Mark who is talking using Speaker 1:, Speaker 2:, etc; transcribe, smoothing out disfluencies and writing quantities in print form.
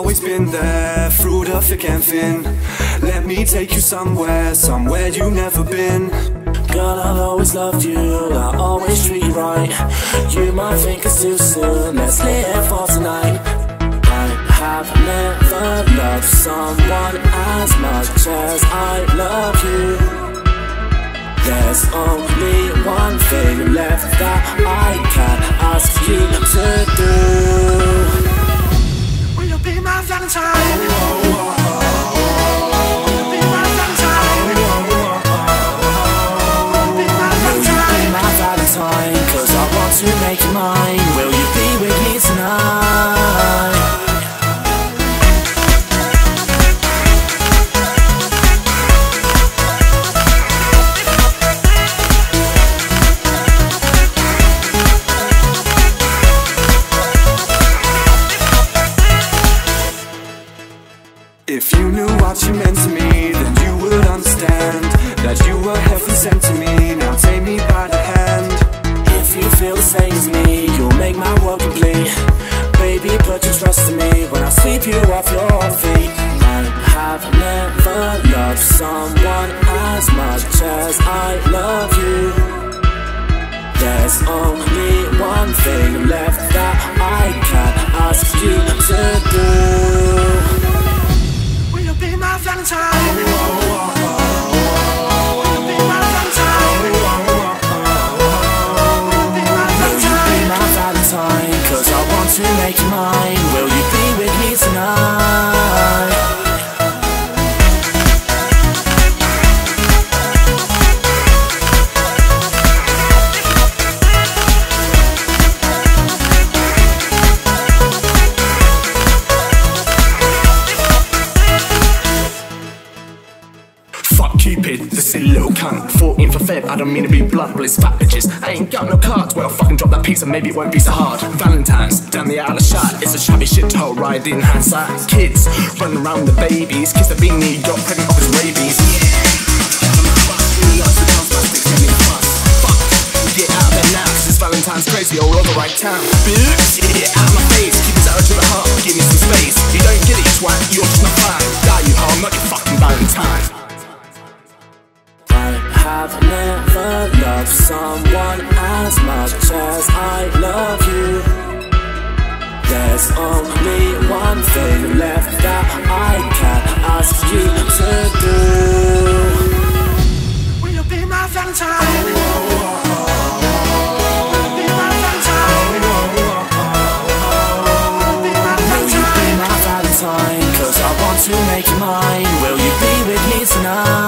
Speaker 1: always been there, through the thick and thin. Let me take you somewhere, somewhere you've never been.
Speaker 2: Girl, I've always loved you, I always treat you right. You might think it's too soon, let's live for tonight. I have never loved someone as much as I love you. There's only one thing left that I can ask you to do.
Speaker 3: Will you be my Valentine?
Speaker 2: Cause I want to make you mine. Will you be with me tonight?
Speaker 1: If you knew what you meant to me, then you would understand that you were heaven sent to me. Now take me by the hand.
Speaker 2: If you feel the same as me, you'll make my world complete. Baby, put your trust in me when I sweep you off your feet. I have never loved someone as much as I love you. There's only one thing left that I can ask you to do.
Speaker 3: Will you be my Valentine?
Speaker 2: Cause I want to make you mine. Will you be with me tonight?
Speaker 4: Fuck Cupid, the silly little cunt. 14th of Feb, I don't mean to be blunt, but it's fat bitches. I ain't got no cards, well fucking drop that pizza, maybe it won't be so hard. Valentines, down the aisle of shot, it's a shabby shit hole right in hindsight. Kids, running around with the babies, kiss the beanie, got pregnant off his rabies. Fuck, get out of there now, cause it's Valentine's crazy all over right town. Bitch, get out of my face, keep it out to the heart, give me some space. You don't get it, twat, you're just not fine. Die you home, not your fucking Valentine.
Speaker 2: I've never loved someone as much as I love you. There's only one thing left that I can ask you to do.
Speaker 3: Will you be my Valentine? Will you be my Valentine? Will you be my Valentine?
Speaker 2: Cause I want to make you mine. Will you be with me tonight?